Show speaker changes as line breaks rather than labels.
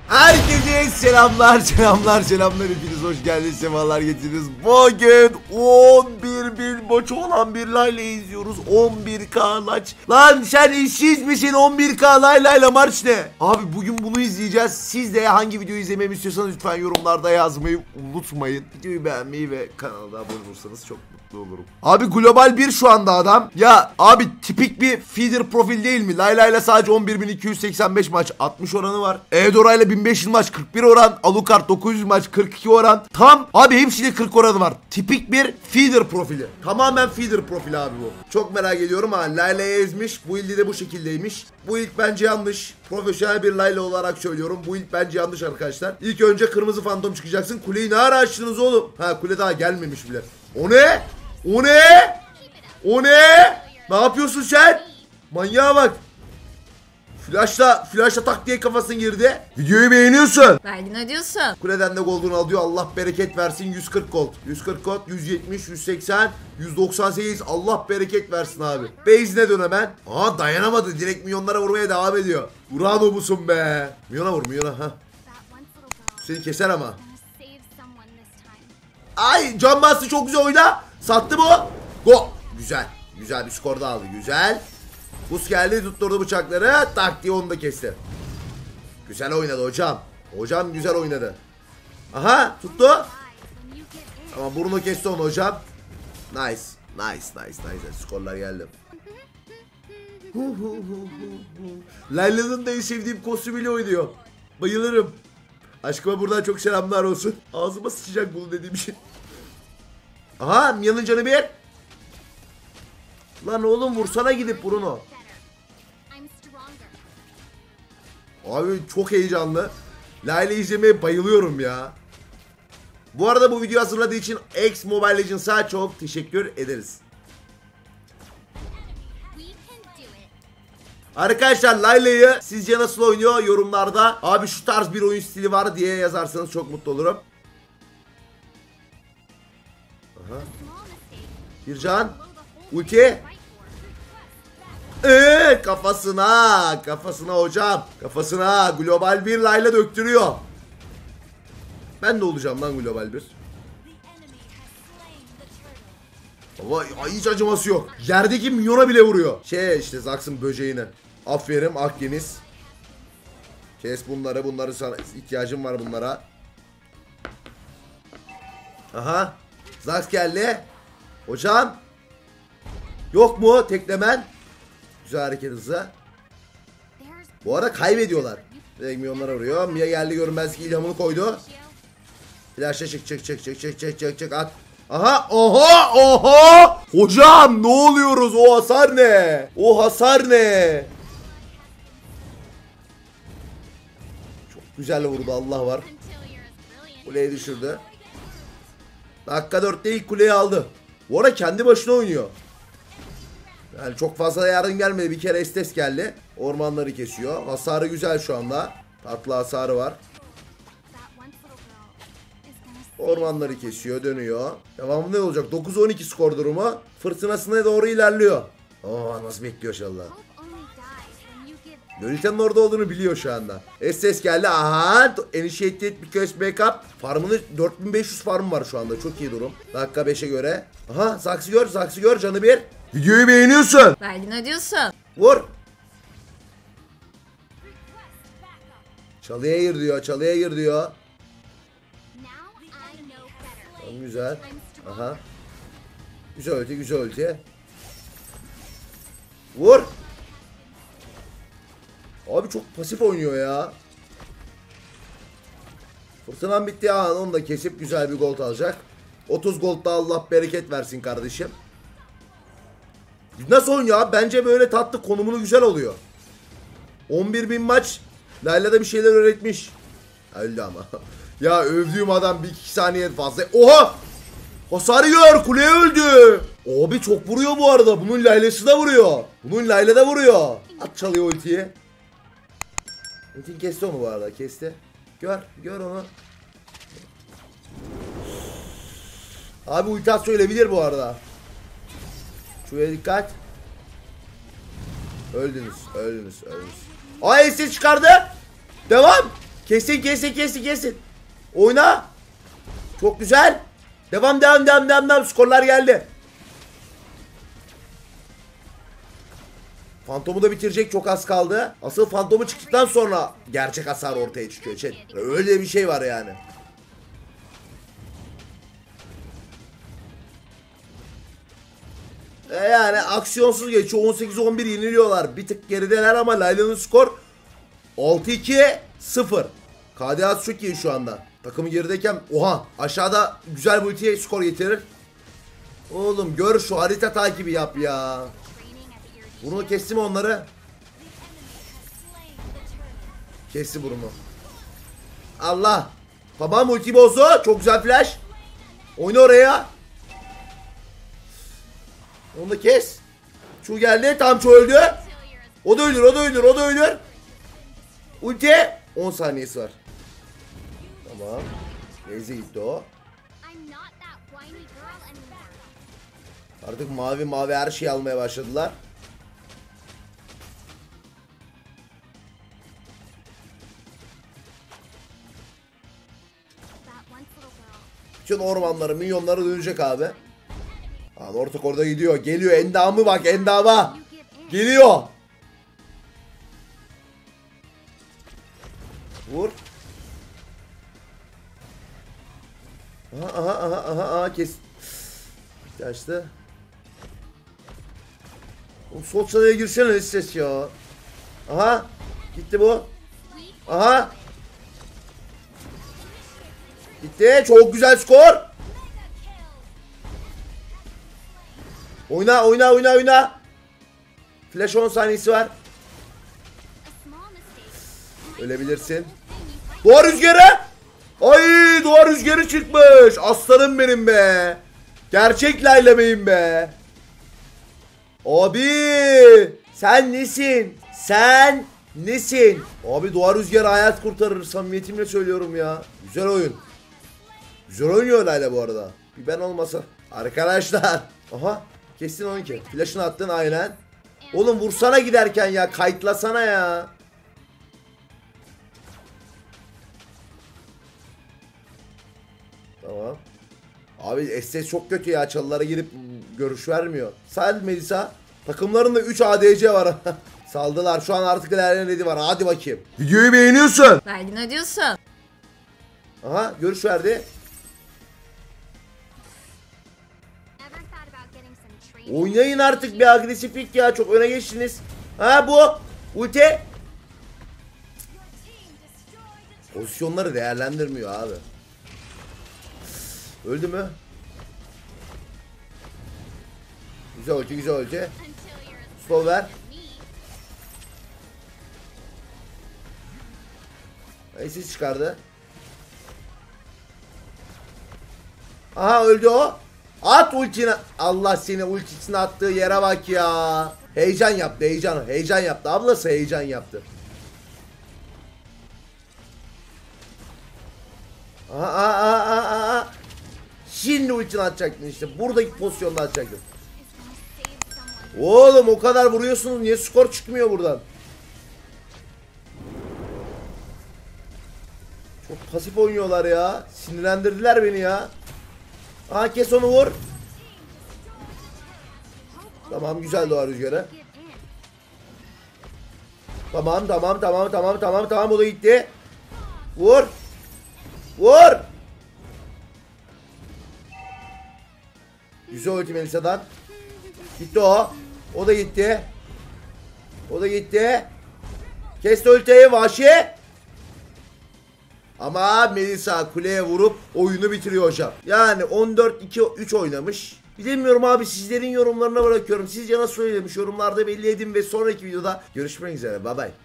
Herkese selamlar hepiniz hoş geldiniz, sefalar getirdiniz. Bugün 11.000 maçı olan bir Layla izliyoruz. 11K maç. Lan sen işsiz misin? 11K Layla maç ne? Abi bugün bunu izleyeceğiz. Siz de hangi videoyu izlememi istiyorsanız lütfen yorumlarda yazmayı unutmayın. Videoyu beğenmeyi ve kanala abone olursanız çok mutlu olurum. Abi global 1 şu anda adam. Ya abi tipik bir feeder profil değil mi? Layla ile sadece 11.285 maç, 60 oranı var. Eudora ile 1500 maç, 41 oran. Alucard 900 maç, 42 oran. Tam abi hepsiyle 40 oranı var. Tipik bir feeder profili. Tamamen feeder profili abi bu. Çok merak ediyorum ha. Layla'ya ezmiş. Bu ilde de bu şekildeymiş. Bu ilk bence yanlış. Profesyonel bir Layla olarak söylüyorum. Bu ilk bence yanlış arkadaşlar. İlk önce kırmızı fantom çıkacaksın. Kuleyi ne ara açtınız oğlum? Ha, kule daha gelmemiş bile. O ne? O ne? O ne? Ne yapıyorsun sen? Manyağa bak. Flashla tak diye kafasına girdi. Videoyu beğeniyorsun.
Vergini ödüyorsun.
Kuleden de gold'unu alıyor. Allah bereket versin. 140 gold. 140 gold. 170, 180, 198. Allah bereket versin abi. Base'ine dön hemen. Aa, dayanamadı. Direkt milyonlara vurmaya devam ediyor. Urano musun be? Milyona vur, milyona. Ha. Seni keser ama. Ay, can bastı, çok güzel oyna. Sattı bu. Go. Güzel. Güzel bir skor da aldı. Güzel. Buz geldi, tutturdu bıçakları. Tak diye onu da kesti. Güzel oynadı hocam. Hocam güzel oynadı. Aha, tuttu. Ama burnu kesti onu hocam. Nice. Skorlar geldi. Layla'nın da en sevdiğim kostümüyle oynuyor. Bayılırım. Aşkıma buradan çok selamlar olsun. Ağzıma sıçacak bunu dediğim şey. Aha, Mia'nın canı bir. Lan oğlum vursana gidip Bruno. Abi çok heyecanlı. Layla izlemeye bayılıyorum ya. Bu arada bu video hazırladığı için X Mobile Legends'a çok teşekkür ederiz. Arkadaşlar Layla'yı sizce nasıl oynuyor yorumlarda. Abi şu tarz bir oyun stili var diye yazarsanız çok mutlu olurum. Aha. Bircan. Ulti. Kafasına hocam. Kafasına global bir Layla döktürüyor. Ben de olacağım lan global bir. Ama hiç acıması yok. Yerdeki minyona bile vuruyor. İşte Zax'ın böceğine. Aferin Akdeniz. Kes bunları sana ihtiyacım var bunlara. Aha. Zax geldi. Hocam. Yok mu teklemen? Güzel hareket hızı. Bu arada kaybediyorlar. Direkt milyonlara vuruyor. Mia geldi, görünmezlik ilhamını koydu. Flash'a çık at. Aha. Hocam ne oluyoruz? O hasar ne? Çok güzel vurdu, Allah var. Kuleyi düşürdü. Dakika 4'te ilk kuleyi aldı. Bu arada kendi başına oynuyor. Yani çok fazla yardım gelmedi. Bir kere Estes geldi. Ormanları kesiyor. Hasarı güzel şu anda. Tatlı hasarı var. Ormanları kesiyor, dönüyor. Devamlı ne olacak? 9-12 skor durumu. Fırtınasına doğru ilerliyor. Nasıl bekliyor inşallah. Lolita'nın orada olduğunu biliyor şu anda. Estes geldi. Aha. Initiated because backup. Farmını 4500 farm var şu anda. Çok iyi durum. Dakika 5'e göre. Aha. Zax'ı gör. Canı bir. Videoyu beğeniyorsun.
Vergini ödüyorsun.
Vur. Çalıya gir diyor. Tamam, güzel. Aha. Güzel ulti. Vur. Abi çok pasif oynuyor ya. Fırtınam bitti ya. Onu da kesip güzel bir gold alacak. 30 gold da Allah bereket versin kardeşim. Nasıl oynuyor abi? Bence böyle tatlı, konumunu güzel oluyor. 11.000 maç. Layla'da bir şeyler öğretmiş. Öldü ama. Ya övdüğüm adam 1-2 saniye fazla. Oha! Hasarı gör. Kuleye öldü. Abi çok vuruyor bu arada. Bunun Layla'sı da vuruyor. Layla da vuruyor. At çalıyor ultiyi. Ultiyi kesti onu bu arada. Kesti. Gör onu. Abi ulti at söyleyebilir bu arada. Şuraya dikkat. Öldünüz. Ay, ses çıkardı. Devam. Kesin. Oyna. Çok güzel. Devam. Skorlar geldi. Fantomu da bitirecek, çok az kaldı. Asıl fantomu çıktıktan sonra gerçek hasar ortaya çıkıyor. Öyle bir şey var yani. Yani aksiyonsuz geçiyor. 18-11 yeniliyorlar. Bir tık gerideler ama Layla'nın skor 6-2-0. KDA çok iyi şu anda. Takımı gerideyken oha aşağıda güzel bir ultiye skor getirir. Oğlum gör şu harita takibi yap ya. Bunu kesti mi onları? Kesti bunu. Allah. Tamam ulti bozdu. Çok güzel flash. Oyna oraya. Onu da kes. Şu geldi. Tam şu öldü. O da ölür. Ulti. 10 saniyesi var. Tamam. Neyse gitti o. Artık mavi her şeyi almaya başladılar. Bütün ormanları, milyonları dönecek abi. Abi ortak orada gidiyor. Geliyor endamı bak endama. Geliyor. Vur. Aha kes. Kaçtı. O sol çalıya girsene ses ya. Aha. Gitti bu. Aha. Gitti. Çok güzel skor. Oyna. Flash 10 saniyesi var. Ölebilirsin. Doğa rüzgarı. Ay doğa rüzgarı çıkmış. Aslanım benim be. Gerçek Layla benim be. Abi sen nesin? Abi doğa rüzgarı hayat kurtarır. Samimiyetimle söylüyorum ya. Güzel oyun. Güzel oynuyor Layla bu arada. Bir ben olmasa. Arkadaşlar. Aha. Kesin 12. Flash'ını attın aynen. Oğlum vursana giderken ya. Kayıtlasana ya. Tamam. Abi SS çok kötü ya. Çalılara girip görüş vermiyor. Sal Melisa. Takımlarında 3 ADC var. Saldılar. Şu an artık ilerleyen ready var. Hadi bakayım. Videoyu beğeniyorsun.
Vergini ödüyorsun.
Aha görüş verdi. Oynayın artık bir agresiflik ya. Çok öne geçtiniz. Ha bu. Ulti. Pozisyonları değerlendirmiyor abi. Öldü mü? Güzel ulti. Slow ver. Ses çıkardı. Aha öldü o. At ultini. Allah seni ultisini attığı yere bak ya. Heyecan yaptı. Heyecan yaptı. Ablası heyecan yaptı. Aha. Şimdi ultini atacaktın işte. Buradaki pozisyonda atacaktın. Oğlum o kadar vuruyorsunuz. Niye skor çıkmıyor buradan? Çok pasif oynuyorlar ya. Sinirlendirdiler beni ya. Aha kes onu vur. Tamam güzel doğa rüzgarı. Tamam o da gitti. Vur. Güzel ulti Melisa'dan. Gitti o. O da gitti. Kesti ultiyi vahşi. Ama Melisa kuleye vurup oyunu bitiriyor hocam. Yani 14-2-3 oynamış. Bilemiyorum abi, sizlerin yorumlarına bırakıyorum. Sizce nasıl oynamış yorumlarda belli edin ve sonraki videoda görüşmek üzere. Bye bye.